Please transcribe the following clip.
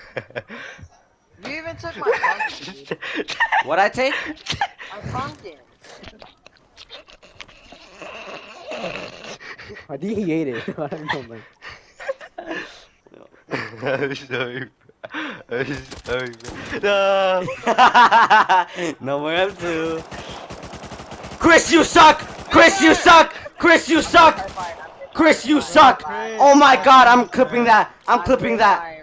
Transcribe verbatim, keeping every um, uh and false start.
You even took my pumpkin, dude. What'd I take? My pumpkin. Why do you hate it? I don't know, man. I'm sorry. I'm sorry. No. No more M two. Chris, you suck! Chris, you suck! Chris, you suck! Chris, you suck! Oh my god, I'm clipping that! I'm clipping that!